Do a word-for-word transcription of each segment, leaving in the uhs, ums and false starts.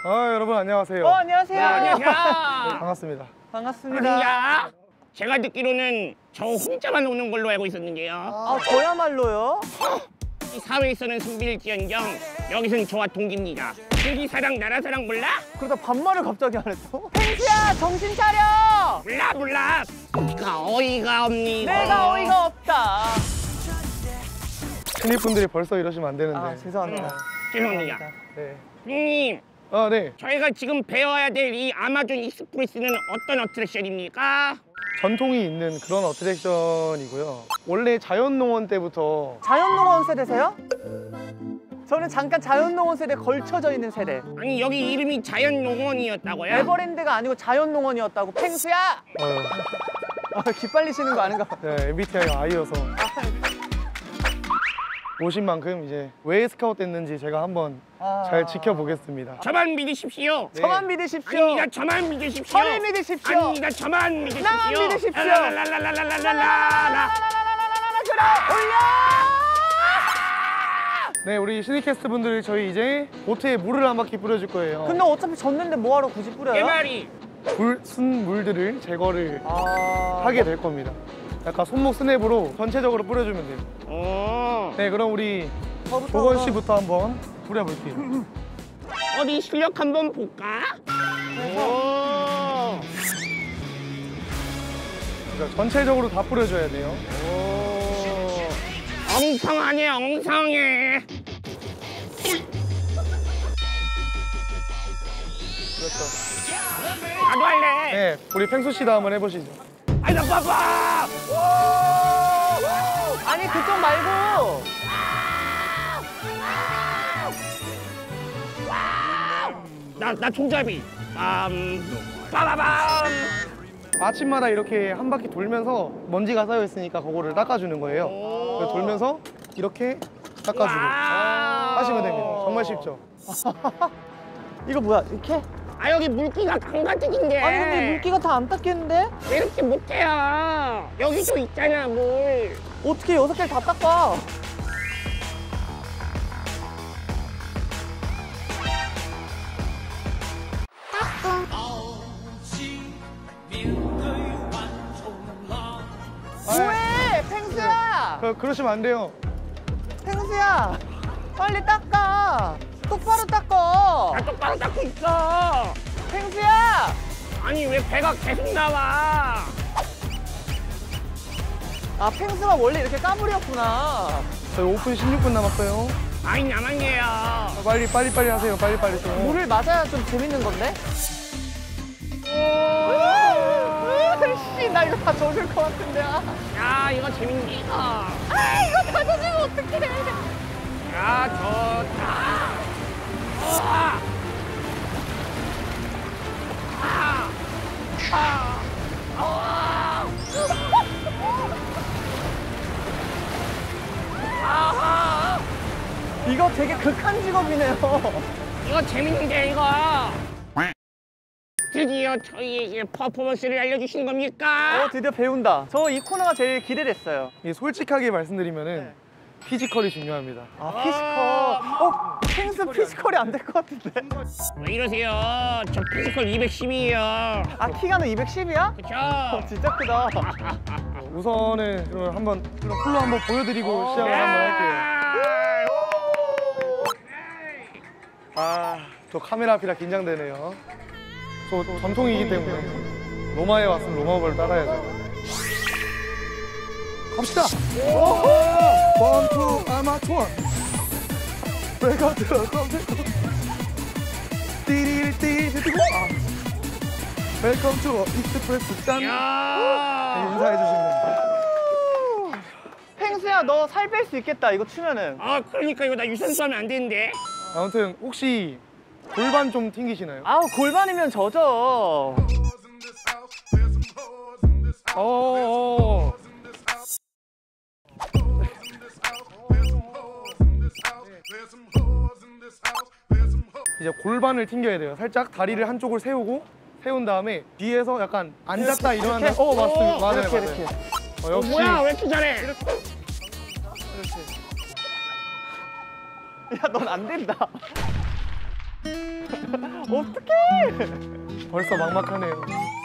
아, 여러분 안녕하세요. 어, 안녕하세요. 네, 안녕하세요. 네, 반갑습니다. 반갑습니다. 야, 제가 듣기로는 저 혼자만 오는 걸로 알고 있었는데요. 아, 저야말로요? 이 사회에서는 선비일지언정 여기선 저와 동기입니다. 동기 사랑 나라 사랑 몰라? 그러다 반말을 갑자기 안 했어? 펭수야, 정신 차려! 몰라 몰라. 어이가 어이가 없니? 내가 어이가 없다. 신입분들이 벌써 이러시면 안 되는데. 아, 죄송합니다. 죄송합니다. 네. 형님, 아, 네. 저희가 지금 배워야 될 이 아마존 익스프레스는 어떤 어트랙션입니까? 전통이 있는 그런 어트랙션이고요. 원래 자연농원 때부터 자연농원 세대세요? 저는 잠깐 자연농원 세대에 걸쳐져 있는 세대. 아니 여기 이름이 자연농원이었다고요? 에버랜드가 아니고 자연농원이었다고. 펭수야! 어, 아, 기빨리시는 거 아닌가 봐. 네, 엠비티아이 아이여서 오신 만큼 이제 왜 스카웃 됐는지 제가 한번 아... 잘 지켜보겠습니다. 저만 믿으십시오. 네. 저만 믿으십시오. 아닙니다. 저만 믿으십시오. 저를 믿으십시오. 아닙니다. 저만 믿으십시오. 나만 믿으십시오. 라라라라라라라라라. 올려! 네, 우리 시니캐스트 분들이 저희 이제 보트에 물을 한 바퀴 뿌려줄 거예요. 근데 어차피 졌는데 뭐하러 굳이 뿌려요? 내 말이. 불, 순물들을 제거를 아... 하게 될 겁니다. 약간 손목 스냅으로 전체적으로 뿌려주면 돼요. 어. 네, 그럼 우리 저부터 조건 씨부터 한번 뿌려볼게요. 어디 실력 한번 볼까? 오. 그러니까 전체적으로 다 뿌려줘야 돼요. 오. 엉성하네, 엉성해. 그렇죠. 나도 할래. 네, 우리 펭수 씨도 한번 해보시죠. 아이, 나 봐봐. 아니, 그쪽 말고. 나, 나 총잡이. 빰, 빠바밤. 아침마다 이렇게 한 바퀴 돌면서 먼지가 쌓여 있으니까 그거를 닦아주는 거예요. 그래서 돌면서 이렇게 닦아주고 와우. 하시면 됩니다. 정말 쉽죠? 이거 뭐야, 이렇게? 아, 여기 물기가 강가득인데. 아니, 근데 물기가 다 안 닦이는데? 왜 이렇게 못해요? 여기도 있잖아, 물. 어떻게 여섯 개를 다 닦아? 뭐해, 펭수야! 그, 그러시면 안 돼요. 펭수야! 빨리 닦아! 똑바로 닦아! 나 똑바로 닦고 있어. 펭수야! 아니, 왜 배가 계속 나와? 아, 펭수가 원래 이렇게 까불이었구나. 저희 오픈 십육 분 남았어요. 아이, 나만이에요. 빨리 빨리 빨리 하세요. 빨리 빨리 좀. 물을 맞아야 좀 재밌는 건데? 씨, 나 이거 다 젖을 것 같은데. 아, 야, 이거 재밌네, 이거. 아 이거 다 젖으면 어떡해. 야, 좋다. 아! 아! 아! 아! 아하! 이거 되게 극한 직업이네요. 이거 재밌는데, 이거. 드디어 저희에게 퍼포먼스를 알려주신 겁니까? 어, 드디어 배운다. 저 이 코너가 제일 기대됐어요. 이 솔직하게 말씀드리면은 네. 피지컬이 중요합니다. 아, 피지컬. 어, 펭수 피지컬이 안 될 것 같은데. 왜 이러세요? 저 피지컬 이백십이에요. 아, 키가 너 이백십이야? 그쵸? 어, 진짜 크다. 우선은 그럼 한번 풀로 한번 보여드리고 시작을 한번 할게요. 아, 저 카메라 앞이라 긴장되네요. 저 전통이기 때문에 로마에 왔으면 로마벌 따라야죠. 갑시다. 원투 아마추어. 웰컴 투 컴퓨터. 띠리띠리띠리. 웰컴 투 익스프레스 짠. 야! 인사해 주시면. 펭수야, 너 살 뺄 수 있겠다, 이거 추면은. 아, 그러니까 이거 나 유산소 하면 안 되는데. 아무튼 혹시 골반 좀 튕기시나요? 아우, 골반이면 젖어. 어어어. 이제 골반을 튕겨야 돼요. 살짝 다리를 한쪽을 세우고 세운 다음에 뒤에서 약간 앉았다 일어난다. 이렇게? 어, 맞습니다. 오, 맞아요, 이렇게, 맞아요. 이렇게. 어, 어, 역시 뭐야, 왜 이렇게 잘해? 야, 넌 안 된다. 어떡해. 벌써 막막하네요.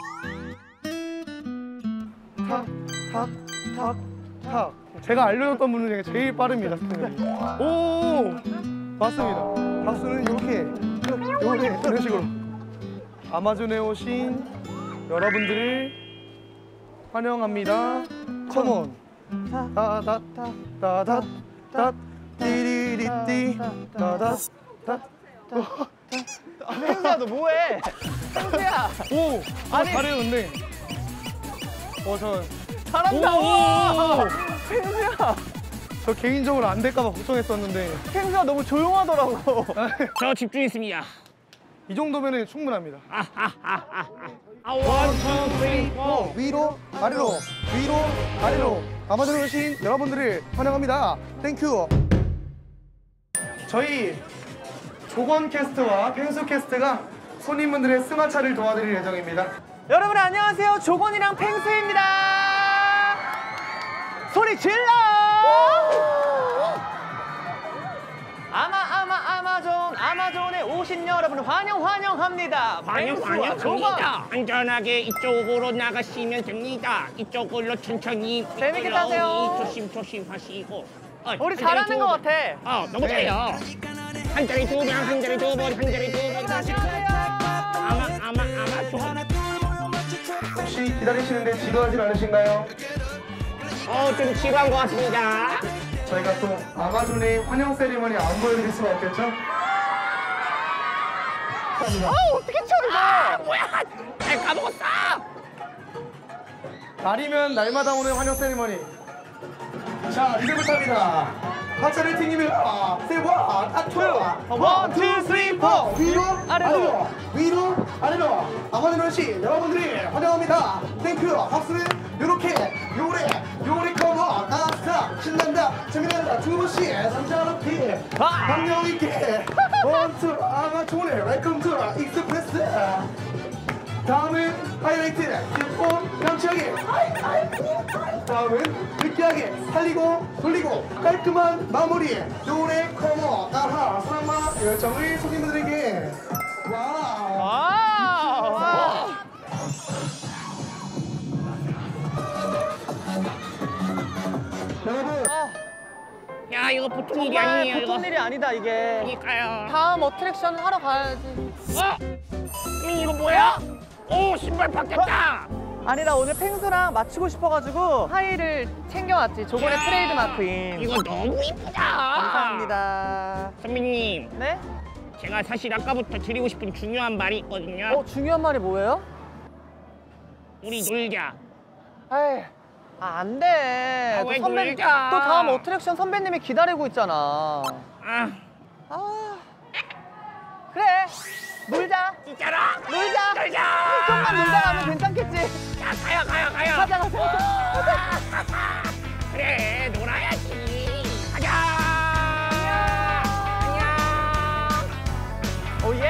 탁, 탁, 탁, 탁. 제가 알려줬던 분들 중에 제일 빠릅니다, 스태님. 오, 맞습니다. 박수는 이렇게, 요렇게 이런 식으로. 아마존에 오신 여러분들을 환영합니다. 컴온. 다다다 다다 다 띠리리띠 다다 다. 펭수야 너 뭐해? 펭수야. 오, 아니. 아니 잘해요 근데. 어, 저, 잘한다. 오! 펭수야. 저 개인적으로 안 될까봐 걱정했었는데 펭수야 너무 조용하더라고. 저 집중했습니다. 이 정도면 충분합니다. 아, 원, 투, 쓰리, 포. 위로 아래로 위로 아래로 아마존에 오신 여러분들을 환영합니다. 땡큐. 저희 조건 캐스트와 펭수 캐스트가 손님분들의 승하차를 도와드릴 예정입니다. 여러분 안녕하세요. 조건이랑 펭수입니다. 소리 질러! 아마 아마 아마존 아마존에 오신 여러분 환영 환영합니다. 환영, 펭수와 조건. 환영합니다. 안전하게 이쪽으로 나가시면 됩니다. 이쪽으로 천천히. 재밌게 타세요. 조심, 조심 하시고. 어, 우리 한 잘하는 자리 것 두 번. 같아. 어, 너무 잘해요. 한 자리 두 번, 한 자리 두 번, 한 자리 두 번. 아마, 아마, 아마, 조건. 혹시 기다리시는데 지루하진 않으신가요? 어, 좀 지루한 것 같습니다. 저희가 또 아마존의 환영 세리머니 안 보여드릴 수가 없겠죠? 아 어떻게 쳐 이거? 아, 뭐야! 잘 까먹었어! 날이면 날마다 오는 환영 세리머니. 자, 리듬을 탑니다. 박자를 튕기며 세와 타투 원, 투, 쓰리, 포. 위로 아래로. 아래로 위로 아래로 아마존 원씨 여러분들이 환영합니다. 땡큐. 박수는 요렇게 요래 요래 커버 아스타 신난다 재미난다 두분씨 삼자 높이 감명 있게 원투 아마존의 웰컴 투 익스프레스. 다음은 하이라이트 기본 명치하게 다음은 느끼하게 살리고 돌리고 깔끔한 마무리 요래 커머 아하 사랑과 열정을 손님들에게. 와우. 와. 와. 여러분 야, 이거 보통 일이 정말 아니에요, 보통 이거. 일이 아니다 이게. 그러니까요. 다음 어트랙션 하러 가야지. 어? 민 이거 뭐야? 오, 신발 바뀌었다! 아니 나 오늘 펭수랑 맞추고 싶어가지고 하이를 챙겨왔지. 조건의 트레이드 마크인. 이거 너무 이쁘다! 감사합니다. 선배님, 네? 제가 사실 아까부터 드리고 싶은 중요한 말이 있거든요. 어 중요한 말이 뭐예요? 우리 놀자. 에이, 아, 안 돼. 아, 또 왜 선배, 놀자? 또 다음 어트랙션 선배님이 기다리고 있잖아. 아, 아, 그래. 놀자. 진짜로? 놀자. 놀자! 좀만 놀다 가면 괜찮겠지. 야, 가요, 가요, 가요! 가자, 가자. 그래, 놀아야지. 가자! 안녕! 오, 예.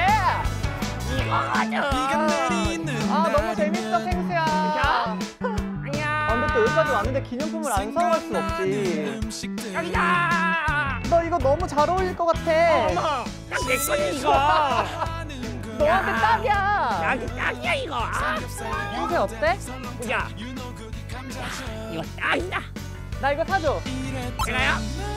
이거죠! 아, 너무 재밌어, 펭수야. 아, 안녕! 근데 또 여기까지 왔는데 기념품을 안 사갈 순 없지. 여기다! 너 이거 너무 잘 어울릴 것 같아. 어머, 내 거지 이거. 너한테 야. 딱이야. 나한테 딱이야 이거. 아, 펭수 어때? 보자. 이거 딱이다. 나 이거 사줘. 제가요?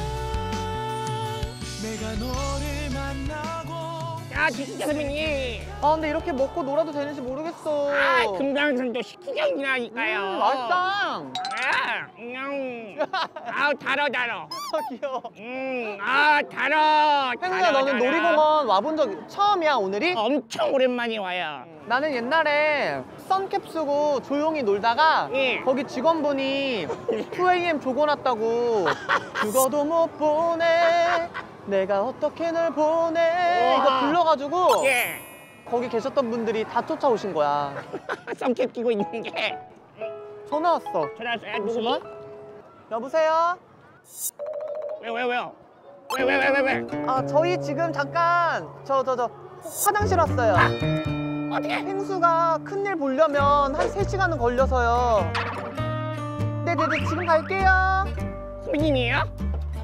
야, 진짜 선배님. 아, 근데 이렇게 먹고 놀아도 되는지 모르겠어. 아, 금강산도 식후경이라니까요. 음, 맛있다. 아, 음, 아우 달어 달어. 아, 귀여워. 음, 아 달어. 펭수야, 달어, 너는 달어. 놀이공원 와본 적 처음이야, 오늘이? 엄청 오랜만에 와요. 나는 옛날에 선캡 쓰고 조용히 놀다가 예. 거기 직원분이 투 에이엠 조건 왔다고 죽어도 못 보내 내가 어떻게 널 보내 우와. 이거 불러가지고 예. 거기 계셨던 분들이 다 쫓아오신 거야. 썸캡 끼고 있는 게. 전화 왔어. 전화 왔어요. 누구니? 여보세요? 왜 왜 왜요? 왜 왜 왜 왜 왜? 아, 저희 지금 잠깐 저 저 저 화장실 왔어요. 어떻게? 펭수가 큰일 보려면 한 세 시간은 걸려서요. 네네네, 지금 갈게요. 선배님이에요? 선배님이야.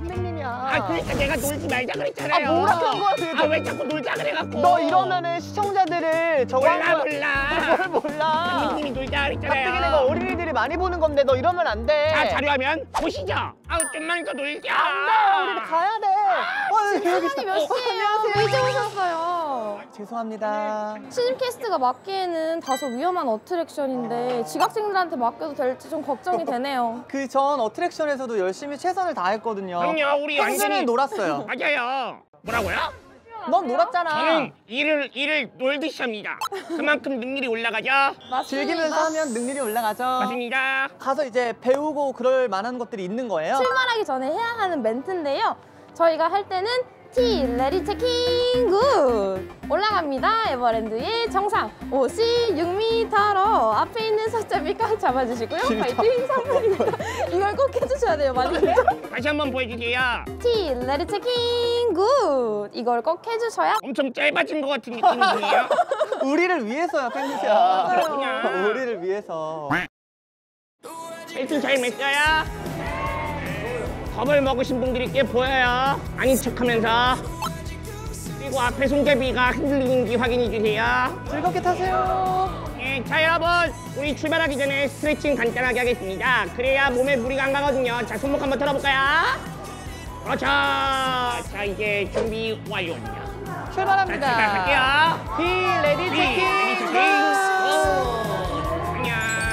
아니야. 아 그러니까 내가 놀지 말자 그랬잖아요. 아, 뭐라 그런 거야, 도대체. 아 왜 자꾸 놀자 그래갖고. 너 이러면은 시청자들을 저거 몰라 한 거야. 몰라. 뭘 몰라. 민님이 놀자 그랬잖아요. 가뜩이나 어린이들이 많이 보는 건데 너 이러면 안 돼. 자 자료하면 보시죠. 아 좀만 더 놀자. 안 돼. 우리 가야 돼. 어, 여기 여기 있어. 시간이 몇 시예요? 이제 오셨어요. 죄송합니다. 신입 캐스트가 맡기에는 다소 위험한 어트랙션인데 지각생들한테 맡겨도 될지 좀 걱정이 되네요. 그 전 어트랙션에서도 열심히 최선을 다했거든요. 그럼요 우리 평소에는 완전히 놀았어요. 맞아요. 뭐라고요? 넌 놀았잖아. 저는 일을 일을 놀듯이 합니다. 그만큼 능률이 올라가죠. 즐기면서 하면 능률이 올라가죠. 맞습니다. 가서 이제 배우고 그럴 만한 것들이 있는 거예요. 출발하기 전에 해야 하는 멘트인데요. 저희가 할 때는 T, 레디 체킹 굿! 올라갑니다. 에버랜드의 정상 오십육 미터로 앞에 있는 숫자비 꽉 잡아주시고요. 파이팅 삼 분입니다. 이걸 꼭 해주셔야 돼요. 맞죠? 다시 한번 보여주세요. T, 레디 체킹 굿! 이걸 꼭 해주셔야 엄청 짧아진 것 같은 느낌이네요. 우리를 위해서야, 팬미샤. 맞아요. 우리를 위해서. 일등 잘 맸어요. 겁을 먹으신 분들이 꽤 보여요. 아닌 척하면서. 그리고 앞에 손잡이가 흔들리는지 확인해 주세요. 즐겁게 타세요. 네, 자 여러분 우리 출발하기 전에 스트레칭 간단하게 하겠습니다. 그래야 몸에 무리가 안 가거든요. 자 손목 한번 들어볼까요? 그렇죠. 자 이제 준비 완료입니다. 자 출발합니다. 출발할게요. 비 레디 비, 체킹. 레디 체킹. 오, 안녕.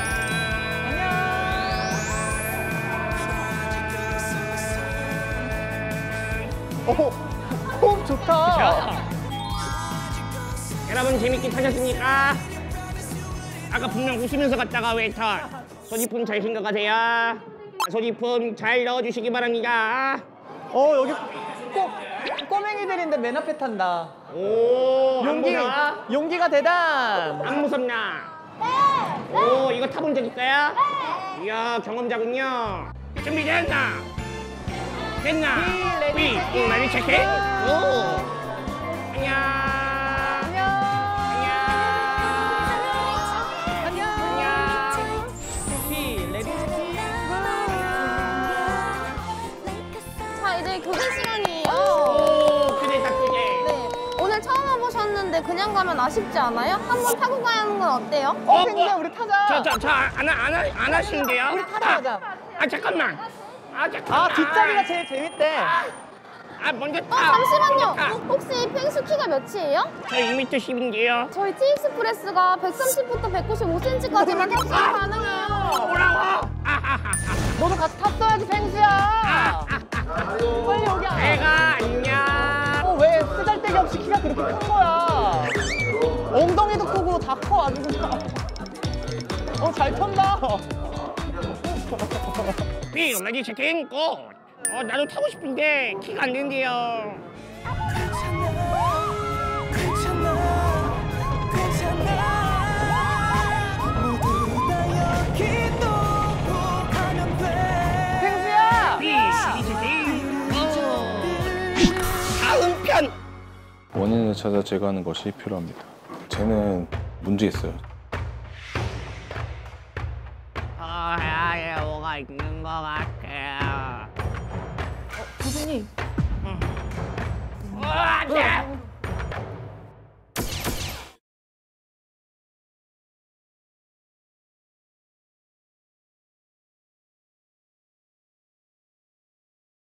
오, 호흡 좋다. 자, 여러분 재밌게 타셨습니까? 아까 분명 웃으면서 갔다가 왜 타? 소지품 잘 생각하세요. 소지품 잘 넣어주시기 바랍니다. 어, 여기 꼬, 꼬맹이들인데 맨 앞에 탄다. 오, 안 용기, 무서워? 용기가 대단. 안 무섭나? 네. 오, 이거 타본 적 있어요? 네. 이야, 경험자군요. 준비됐나? 됐나? 비, 레디 비, 체킹. 레디 체킹. 오, 안녕. 안녕. 안녕. 안녕. 비 레디 체킹. 자 이제 교대 시간이에요. 오, 그대다 그대. 네, 오늘 처음 와보셨는데 그냥 가면 아쉽지 않아요? 한번 타고 가는 건 어때요? 어, 어, 펭수야, 어. 우리 타자. 저, 저, 저, 안, 안, 안, 안 하시는데요? 우리 타자 가자. 아, 아, 잠깐만. 아, 잠깐만. 아, 뒷자리가 제일 재밌대. 아, 먼저 어 타. 먼저 잠시만요. 타. 혹시 펭수 키가 몇이에요? 저 이 미터 십인데요. 저희 티익스프레스가 백삼십부터 백구십오 센티미터까지만 탑승 가능해요. 뭐라고? 아하하하. 너도 같이 탔어야지, 펭수야. 빨리 여기 와. 내가 안녕. 어, 왜 쓰잘데기 없이 키가 그렇게 큰 거야? 엉덩이도 크고 다 커, 아주 그냥. 어, 잘 탄다. 비, 레디 체킹 고. 어, 나도 타고 싶은데 키가 안 된대요. 펭수야. 비, 레디 체킹 고. 다음 편. 원인을 찾아 제거하는 것이 필요합니다. 쟤는 문제 있어요. 어, 해야 뭐가 있는 것 같아요. 교수님. 어, 안 돼!